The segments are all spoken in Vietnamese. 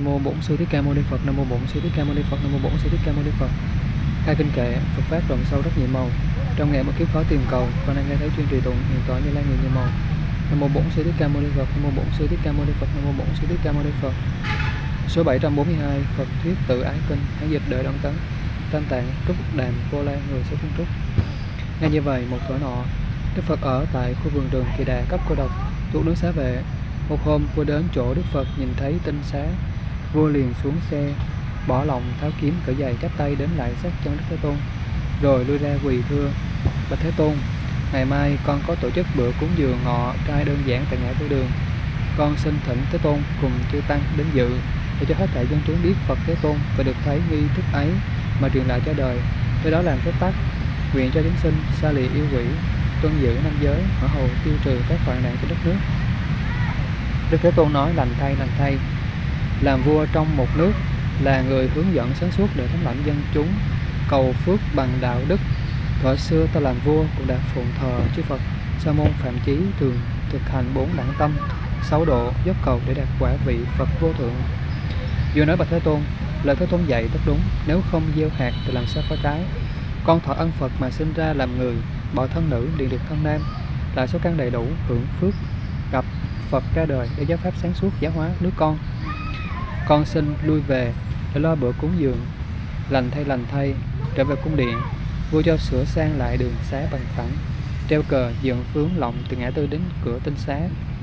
Nam mô Bổn Sư Thích Ca Mâu Ni Phật. Nam mô Bổn Sư Thích Ca Mâu Ni Phật. Nam mô Bổn Sư Thích Ca Mâu Ni Phật. Hai kinh kệ Phật pháp rộng sâu rất nhiều màu, trong ngày một kiếp khó tìm cầu, con đang nghe thấy chuyên trì tụng hiện tỏ như lai nhiều màu. Nam mô Bổn Sư Thích Ca Mâu Ni Phật. Nam mô Bổn Sư Thích Ca Mâu Ni Phật. Nam mô Bổn Sư Thích Ca Mâu Ni Phật. Số 742 Phật thuyết tự ái kinh, hán dịch đời Đông Tấn, Tam Tạng Trúc Đàm Vô Lan người sẽ thiên trúc. Ngay như vậy, một thuở nọ, Đức Phật ở tại khu vườn rừng Kỳ Đà cấp Cô Độc, thuộc nước Xá Vệ. Một hôm, vua đến chỗ Đức Phật nhìn thấy tinh xá, vua liền xuống xe, bỏ lòng tháo kiếm cởi giày chắp tay đến lại sát chân Đức Thế Tôn, rồi lui ra quỳ thưa: Bạch Thế Tôn, ngày mai con có tổ chức bữa cúng dường ngọ trai đơn giản tại ngã tư đường. Con xin thỉnh Thế Tôn cùng chư tăng đến dự, để cho hết thảy dân chúng biết Phật Thế Tôn và được thấy nghi thức ấy mà truyền lại cho đời, tới đó làm phép tắc, nguyện cho chúng sinh xa lìa yêu quỷ, tuân giữ năm giới, hỏa hầu tiêu trừ các hoạn nạn trên đất nước. Đức Thế Tôn nói: lành thay, làm vua trong một nước là người hướng dẫn sáng suốt để thống lãnh dân chúng, cầu phước bằng đạo đức. Thuở xưa ta làm vua cũng đã phụng thờ chư Phật Sa môn Phạm Chí, thường thực hành 4 đẳng tâm, 6 độ dốc cầu để đạt quả vị Phật vô thượng. Vua nói: Bạch Thế Tôn, lời Thế Tôn dạy tất đúng, nếu không gieo hạt thì làm sao có trái. Con thọ ân Phật mà sinh ra làm người, bỏ thân nữ liền được thân nam, lại số căn đầy đủ, hưởng phước gặp Phật ra đời để giáo pháp sáng suốt giáo hóa nước con. Con xin lui về để lo bữa cúng dường. Lành thay, trở về cung điện, vua cho sửa sang lại đường xá bằng phẳng, treo cờ dựng phướng lộng từ ngã tư đến cửa tinh xá.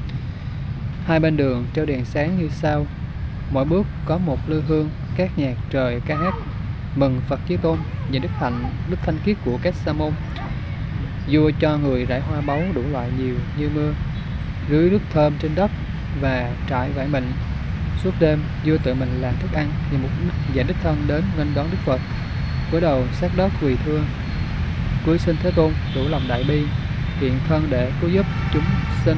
Hai bên đường treo đèn sáng như sao, mỗi bước có một lư hương, các nhạc trời ca hát mừng Phật Chí Tôn và đức thanh khiết của các sa môn. Vua cho người rải hoa báu đủ loại nhiều như mưa, rưới nước thơm trên đất và trải vải mịn. Suốt đêm vua tự mình làm thức ăn vì mục đích và đích thân đến nghênh đón Đức Phật, cúi đầu sát đất quỳ thưa: Cúi xin Thế Tôn đủ lòng đại bi, hiện thân để cứu giúp chúng sinh.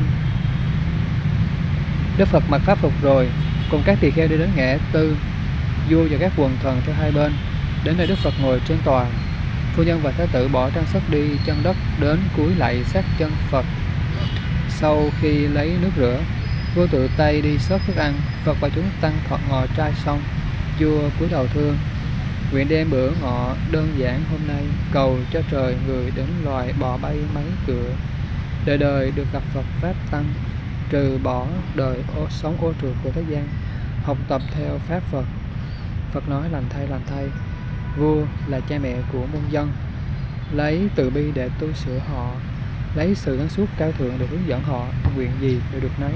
Đức Phật mặc pháp phục rồi, cùng các tỳ kheo đi đến ngã tư. Vua và các quần thần theo hai bên đến nơi Đức Phật ngồi trên tòa. Phu nhân và thái tử bỏ trang sức đi chân đất đến cúi lạy sát chân Phật. Sau khi lấy nước rửa, vua tự tay đi xớt thức ăn. Phật và chúng tăng thọ ngọ trai xong, vua cúi đầu thưa: Nguyện đem bữa ngọ đơn giản hôm nay, cầu cho trời người đến loài bò bay máy cửa, đời đời được gặp Phật pháp tăng, trừ bỏ đời sống ô trượt của thế gian, học tập theo pháp Phật. Phật nói: lành thay, vua là cha mẹ của muôn dân, lấy từ bi để tu sửa họ, lấy sự sáng suốt cao thượng để hướng dẫn họ, nguyện gì đều được nấy.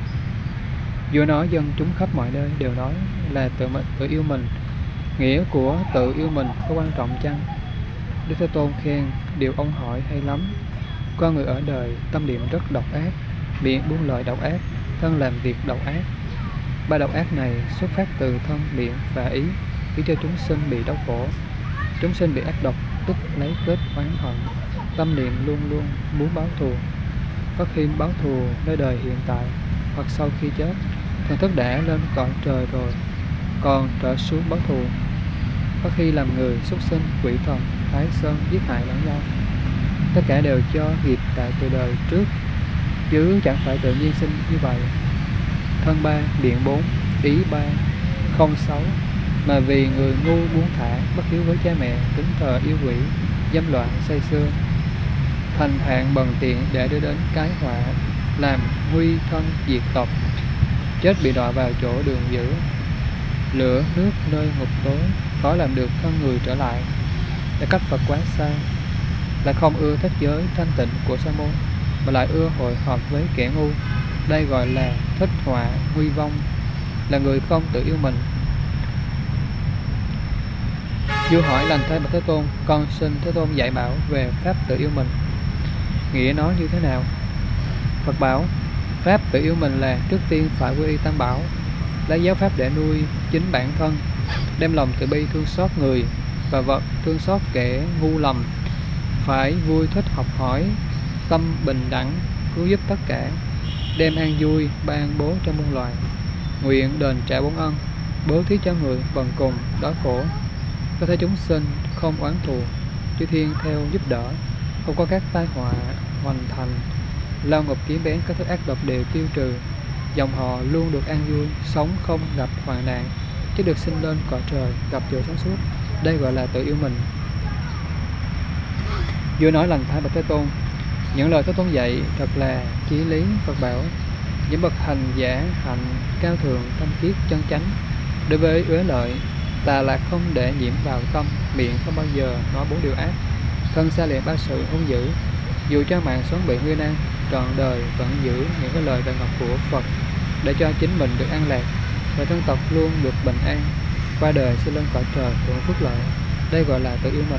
Vua nói dân chúng khắp mọi nơi đều nói là tự yêu mình. Nghĩa của tự yêu mình có quan trọng chăng? Đức Thế Tôn khen: điều ông hỏi hay lắm. Con người ở đời tâm niệm rất độc ác, miệng buông lời độc ác, thân làm việc độc ác. Ba độc ác này xuất phát từ thân, miệng và ý, khiến cho chúng sinh bị đau khổ. Chúng sinh bị ác độc tức lấy kết oán hận, tâm niệm luôn luôn muốn báo thù. Có khi báo thù nơi đời hiện tại, hoặc sau khi chết, thần thức đã lên cõi trời rồi, còn trở xuống báo thù. Có khi làm người, súc sinh, quỷ thần, thái sơn giết hại lẫn nhau. Tất cả đều cho nghiệp tại từ đời trước, chứ chẳng phải tự nhiên sinh như vậy. Thân 3, miệng 4, ý 3, không xấu, mà vì người ngu buông thả, bất hiếu với cha mẹ, kính thờ yêu quỷ, dâm loạn, say sưa, thành hạn bần tiện để đưa đến cái họa, làm nguy thân diệt tộc, chết bị đọa vào chỗ đường dữ, lửa nước nơi ngục tối, khó làm được thân người trở lại, để cách Phật quá xa, lại không ưa thích giới thanh tịnh của sa môn, mà lại ưa hội họp với kẻ ngu. Đây gọi là thích họa nguy vong, là người không tự yêu mình. Vua hỏi: lành thay Bạch Thế Tôn, con xin Thế Tôn dạy bảo về pháp tự yêu mình. Nghĩa nó như thế nào? Phật bảo: pháp tự yêu mình là trước tiên phải quy y Tam Bảo, lấy giáo pháp để nuôi chính bản thân, đem lòng từ bi thương xót người và vật, thương xót kẻ ngu lầm, phải vui thích học hỏi, tâm bình đẳng, cứu giúp tất cả, đem an vui ban bố cho muôn loài, nguyện đền trả bốn ân, bố thí cho người bần cùng đói khổ. Có thể chúng sinh không oán thù, chư thiên theo giúp đỡ, không có các tai họa hoành thành, lao ngục kiếm bén các thứ ác độc đều tiêu trừ, dòng họ luôn được an vui, sống không gặp hoạn nạn, chứ được sinh lên cõi trời gặp trời sáng suốt. Đây gọi là tự yêu mình. Vua nói lành thay bạch Thế Tôn: những lời Thế Tôn dạy thật là chí lý. Phật bảo: những bậc hành giả hạnh cao thượng, thanh khiết, chân chánh, đối với uế lợi, tà lạc không để nhiễm vào tâm, miệng không bao giờ nói bốn điều ác, thân xa lìa ba sự hung dữ, dù cho mạng sống bị nguy nan, trọn đời vẫn giữ những cái lời bài ngọc của Phật để cho chính mình được an lạc và thân tộc luôn được bình an, qua đời sẽ lên cõi trời hưởng phước lợi. Đây gọi là tự yêu mình.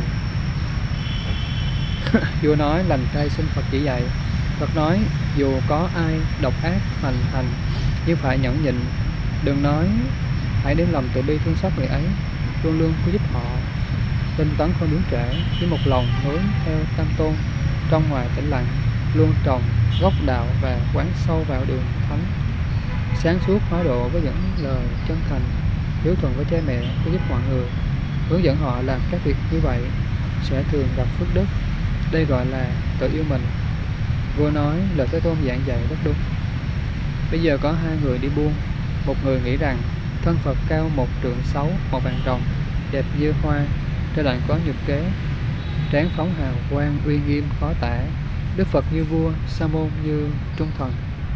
Vua nói lành thay xin Phật chỉ dạy. Phật nói: dù có ai độc ác hoành hành, nhưng phải nhẫn nhịn, đừng nói, hãy đem lòng từ bi thương xót người ấy, luôn luôn cứu giúp họ, tinh tấn không biến trễ, với một lòng hướng theo Tam Tôn, trong ngoài tĩnh lặng, luôn trồng gốc đạo và quán sâu vào đường thánh, sáng suốt hóa độ với những lời chân thành, hiếu thuận với cha mẹ, cứu giúp mọi người, hướng dẫn họ làm các việc như vậy sẽ thường gặp phước đức. Đây gọi là tự yêu mình. Vua nói lời Thế Tôn giảng dạy rất đúng. Bây giờ có hai người đi buôn. Một người nghĩ rằng thân Phật cao 1 trượng 6, một vàng rồng, đẹp như hoa, trên đoạn có nhược kế, trán phóng hào quang uy nghiêm khó tả, Đức Phật như vua, Sa môn như trung thần.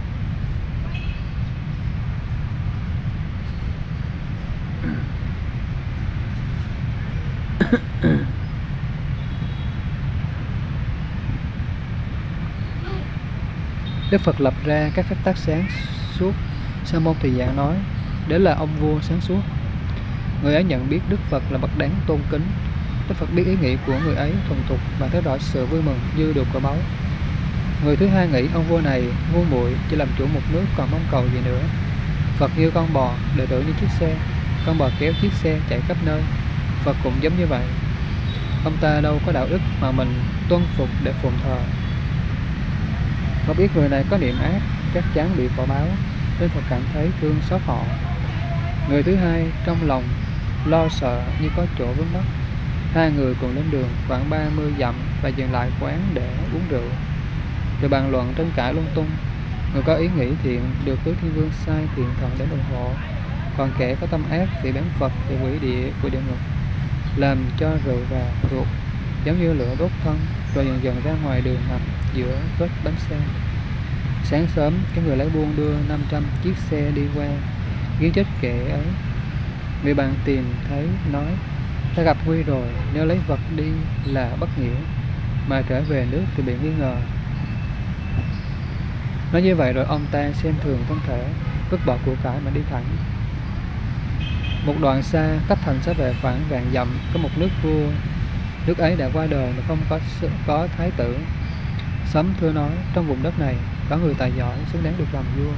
Đức Phật lập ra các phép tắc sáng suốt. Sa môn thì giảng nói: đấy là ông vua sáng suốt. Người ấy nhận biết Đức Phật là bậc đáng tôn kính. Đức Phật biết ý nghĩ của người ấy thuần thục và thấy rõ sự vui mừng như được quả báu. Người thứ hai nghĩ ông vua này ngu muội, chỉ làm chủ một nước còn mong cầu gì nữa. Phật như con bò, đệ tử như chiếc xe, con bò kéo chiếc xe chạy khắp nơi. Phật cũng giống như vậy. Ông ta đâu có đạo đức mà mình tuân phục để phụng thờ. Phật biết người này có niệm ác, chắc chắn bị quả báo, nên Phật cảm thấy thương xót họ. Người thứ hai trong lòng lo sợ như có chỗ vướng mắc. Hai người cùng lên đường khoảng 30 dặm và dừng lại quán để uống rượu, rồi bàn luận tranh cãi lung tung. Người có ý nghĩ thiện được tứ thiên vương sai thiện thần đến ủng hộ, còn kẻ có tâm ác thì bán Phật thì quỷ địa của địa ngục, làm cho rượu và ruột giống như lửa đốt thân, rồi dần dần ra ngoài đường nằm giữa vết bánh xe. Sáng sớm, cái người lấy buôn đưa 500 chiếc xe đi qua, giết chết kẻ ấy. Người bạn tìm thấy nói: ta gặp nguy rồi, nếu lấy vật đi là bất nghĩa, mà trở về nước thì bị nghi ngờ. Nói như vậy rồi ông ta xem thường thân thể, vứt bỏ của cải mà đi thẳng. Một đoạn xa, cách thành Xá Vệ khoảng vạn dặm, có một nước vua. Nước ấy đã qua đời mà không có thái tử. Sấm thưa nói: trong vùng đất này có người tài giỏi xứng đáng được làm vua.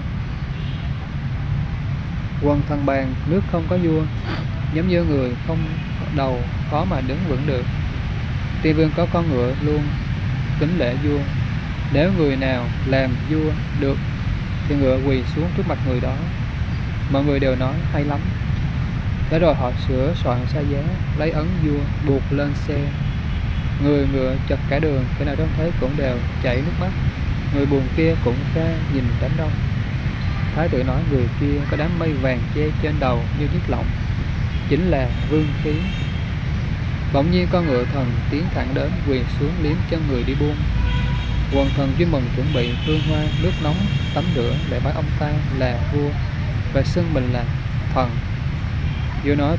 Quần thần bàn nước không có vua, giống như người không đầu khó mà đứng vững được. Tiên vương có con ngựa luôn kính lễ vua. Nếu người nào làm vua được thì ngựa quỳ xuống trước mặt người đó. Mọi người đều nói hay lắm. Thế rồi họ sửa soạn xa giá, lấy ấn vua buộc lên xe. Người ngựa chật cả đường, cái nào trông thấy cũng đều chảy nước mắt. Người buồn kia cũng ra nhìn đám đông. Thái tử nói: người kia có đám mây vàng che trên đầu như chiếc lọng, chính là vương khí. Bỗng nhiên con ngựa thần tiến thẳng đến, quỳ xuống liếm chân người đi buôn. Quần thần vui mừng, chuẩn bị hương hoa, nước nóng, tắm rửa để bái ông ta là vua và xưng mình là thần. Vua nói: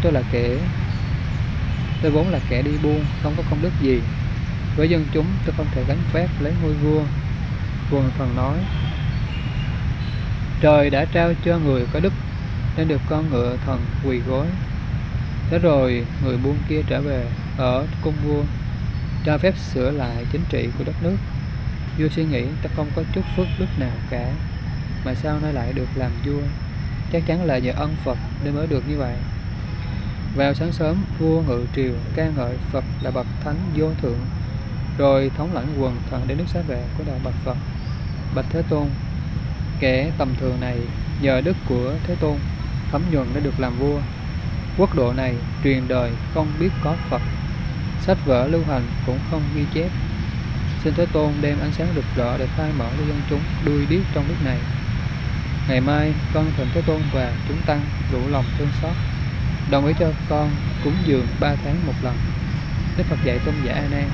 tôi vốn là kẻ đi buôn, không có công đức gì với dân chúng, tôi không thể gánh vác lấy ngôi vua. Quần thần nói: trời đã trao cho người có đức nên được con ngựa thần quỳ gối. Thế rồi người buôn kia trở về ở cung vua, cho phép sửa lại chính trị của đất nước. Vua suy nghĩ: ta không có chút phước đức nào cả, mà sao nay lại được làm vua? Chắc chắn là nhờ ân Phật nên mới được như vậy. Vào sáng sớm, vua ngự triều ca ngợi Phật là bậc thánh vô thượng, rồi thống lãnh quần thần đến nước Xá Vệ của đạo bạch Phật: bạch Thế Tôn, kẻ tầm thường này nhờ đức của Thế Tôn thấm nhuần đã được làm vua. Quốc độ này truyền đời không biết có Phật, sách vở lưu hành cũng không ghi chép. Xin Thế Tôn đem ánh sáng rực rỡ để khai mở cho dân chúng đuôi điếc trong nước này. Ngày mai con thỉnh Thế Tôn và chúng tăng đủ lòng thương xót, đồng ý cho con cúng dường 3 tháng một lần. Đức Phật dạy tôn giả A Nan: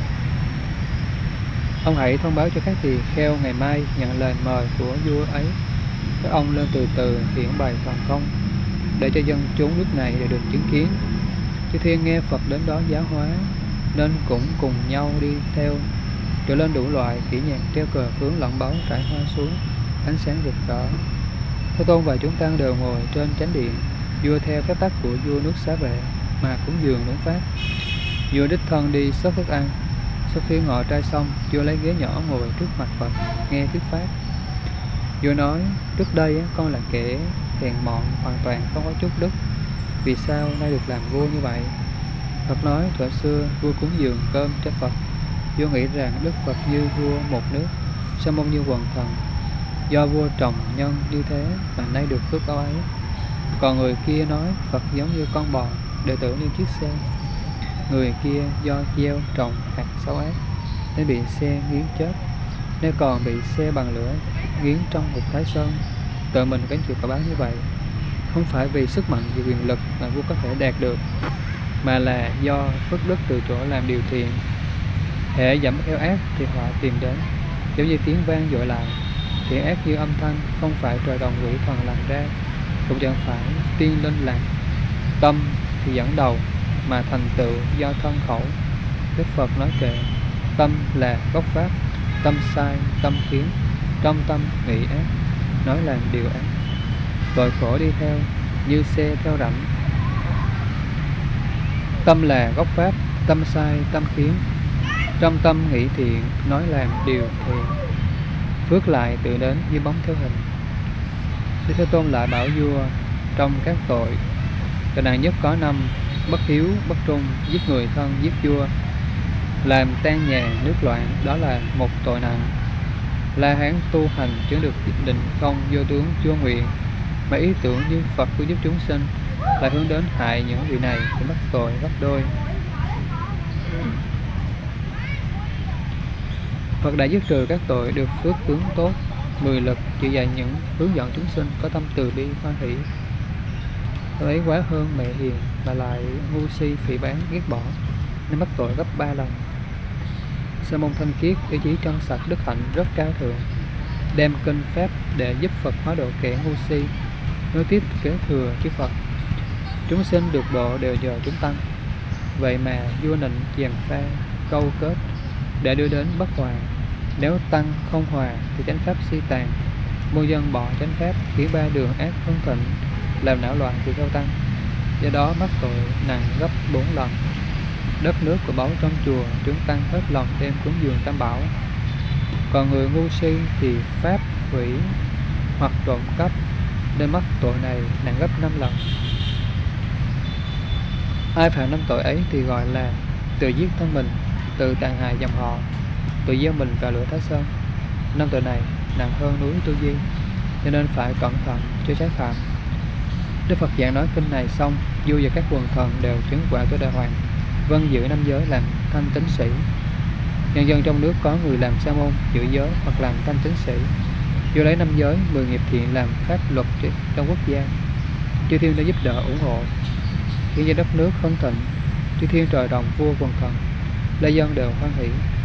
ông hãy thông báo cho các tỳ kheo ngày mai nhận lời mời của vua ấy. Các ông lên từ từ hiển bày thần thông để cho dân chúng nước này để được chứng kiến. Chư thiên nghe Phật đến đó giáo hóa nên cũng cùng nhau đi theo, trở lên đủ loại kỹ nhạc treo cờ phướng lẫn báu trải hoa xuống, ánh sáng rực rỡ. Thế Tôn và chúng tăng đều ngồi trên chánh điện. Vua theo phép tắc của vua nước Xá Vệ mà cúng dường đúng pháp. Vua đích thân đi xớt thức ăn. Sau khi ngọ trai xong, vua lấy ghế nhỏ ngồi trước mặt Phật nghe thuyết pháp. Vua nói: trước đây con là kẻ hèn mọn, hoàn toàn không có chút đức, vì sao nay được làm vua như vậy? Phật nói: thuở xưa vua cúng dường cơm cho Phật, vua nghĩ rằng Đức Phật như vua một nước, Sa môn như quần thần. Do vua trồng nhân như thế mà nay được phước báo ấy. Còn người kia nói Phật giống như con bò, đệ tử như chiếc xe. Người kia do gieo trồng hạt xấu ác nên bị xe nghiến chết, nên còn bị xe bằng lửa nghiến trong ngục Thái Sơn. Tự mình gánh chịu quả báo như vậy, không phải vì sức mạnh và quyền lực mà vua có thể đạt được, mà là do phước đức từ chỗ làm điều thiện. Hễ dẫm theo ác thì họa tìm đến, giống như tiếng vang dội lại. Thiện ác như âm thanh, không phải trời đồng quỷ thần làm ra, cũng chẳng phải tiên linh làm. Tâm thì dẫn đầu, mà thành tựu do thân khẩu. Đức Phật nói kệ: tâm là gốc pháp, tâm sai, tâm khiến, trong tâm nghĩ ác, nói làm điều ác. Tội khổ đi theo, như xe theo rãnh. Tâm là gốc pháp, tâm sai, tâm khiến, trong tâm nghĩ thiện, nói làm điều thiện. Phước lại tự đến như bóng theo hình. Đức Thế Tôn lại bảo vua: trong các tội, tội nặng nhất có 5: bất hiếu, bất trung, giết người thân, giết vua, làm tan nhà nước loạn, đó là một tội nặng. La Hán tu hành chứng được định không vô tướng chưa nguyện, mà ý tưởng như Phật cứu giúp chúng sinh, lại hướng đến hại những vị này thì mắc tội gấp đôi. Phật đã dứt trừ các tội, được phước tướng tốt, 10 lực, chỉ dạy những hướng dẫn chúng sinh có tâm từ bi hoan hỷ. Tội ấy quá hơn mẹ hiền mà lại ngu si phỉ báng ghét bỏ, nên mắc tội gấp 3 lần. Sa môn thanh khiết, ý chí trong sạch, đức hạnh rất cao thượng, đem kinh pháp để giúp Phật hóa độ kẻ ngu si, nối tiếp kế thừa chư Phật. Chúng sinh được độ đều nhờ chúng tăng. Vậy mà vua nịnh gièm pha câu kết để đưa đến bất hòa. Nếu tăng không hòa thì chánh pháp suy tàn, muôn dân bỏ chánh pháp, khiến 3 đường ác hưng thịnh, làm não loạn tùy theo tăng. Do đó mắc tội nặng gấp 4 lần. Đất nước của báu trong chùa, chúng tăng hết lòng đem cúng dường tam bảo. Còn người ngu si thì pháp hủy hoặc trộm cắp, nên mắc tội này nặng gấp 5 lần. Ai phạm 5 tội ấy thì gọi là tự giết thân mình, tự tàn hại dòng họ, tự gieo mình vào lửa Thái Sơn. 5 tội này nặng hơn núi Tu Di, cho nên phải cẩn thận cho trái phạm. Đức Phật giảng nói kinh này xong, vua và các quần thần đều chứng quả cho Đại Hoàng, vâng giữ 5 giới làm thanh tín sĩ. Nhân dân trong nước có người làm sa môn, giữ giới hoặc làm thanh tín sĩ, vua lấy 5 giới, 10 nghiệp thiện làm pháp luật trong quốc gia. Chư thiên đã giúp đỡ ủng hộ, khiến cho đất nước hưng thịnh. Chư thiên trời đồng vua quần thần, lê dân đều hoan hỷ.